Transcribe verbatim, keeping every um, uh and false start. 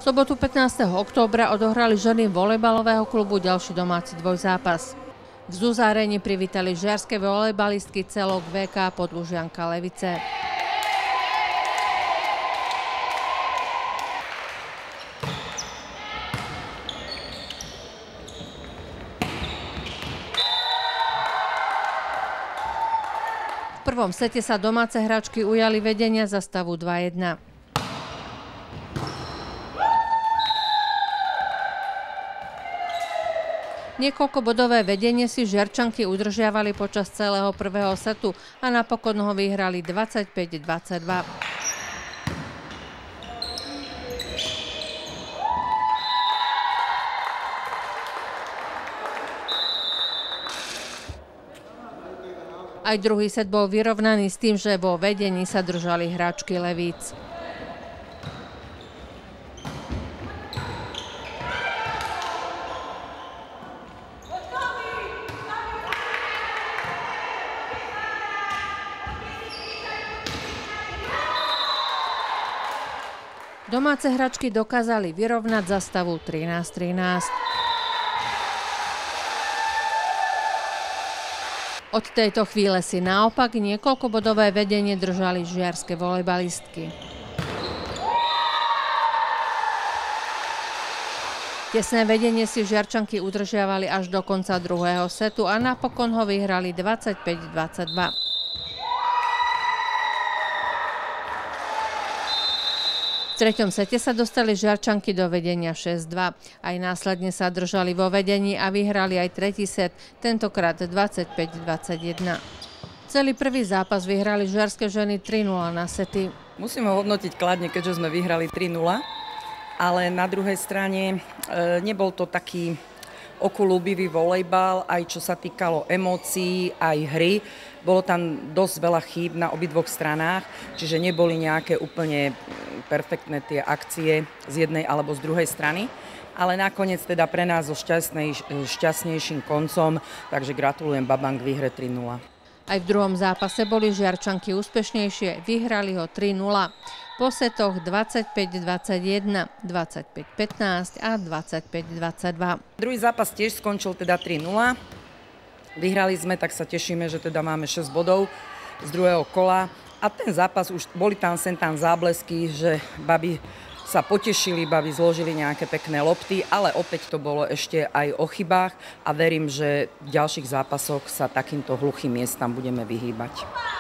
V sobotu pätnásteho októbra odohrali ženy volejbalového klubu ďalší domáci dvojzápas. V Zuzáreň privítali žiarske volejbalistky celok vé ká Podlužianka Levice. V prvom sete sa domáce hráčky ujali vedenia za stavu dva jedna. Niekoľkobodové vedenie si Žiarčanky udržiavali počas celého prvého setu a napokon ho vyhrali dvadsaťpäť dvadsaťdva. Aj druhý set bol vyrovnaný s tým, že vo vedení sa držali hráčky Levíc. Domáce hráčky dokázali vyrovnať za stavu trinásť trinásť. Od tejto chvíle si naopak niekoľkobodové vedenie držali žiarske volejbalistky. Tesné vedenie si Žiarčanky udržiavali až do konca druhého setu a napokon ho vyhrali dvadsaťpäť dvadsaťdva. V treťom sete sa dostali Žiarčanky do vedenia šesť dva. Aj následne sa držali vo vedení a vyhrali aj tretí set, tentokrát dvadsaťpäť dvadsaťjeden. Celý prvý zápas vyhrali žiarske ženy tri nula na sety. Musíme hodnotiť kladne, keďže sme vyhrali tri nula, ale na druhej strane e, nebol to taký okoľúbivý volejbal, aj čo sa týkalo emócií, aj hry. Bolo tam dosť veľa chýb na obidvoch stranách, čiže neboli nejaké úplne perfektné tie akcie z jednej alebo z druhej strany. Ale nakoniec teda pre nás so šťastnej, šťastnejším koncom, takže gratulujem babám k výhre tri nula. Aj v druhom zápase boli Žiarčanky úspešnejšie, vyhrali ho tri nula. Po setoch dvadsaťpäť dvadsaťjeden, dvadsaťpäť pätnásť a dvadsaťpäť dvadsaťdva. Druhý zápas tiež skončil teda tri nula. Vyhrali sme, tak sa tešíme, že teda máme šesť bodov z druhého kola. A ten zápas, už boli tam sem tam záblesky, že baby sa potešili, baby zložili nejaké pekné lopty, ale opäť to bolo ešte aj o chybách a verím, že v ďalších zápasoch sa takýmto hluchým miestam budeme vyhýbať.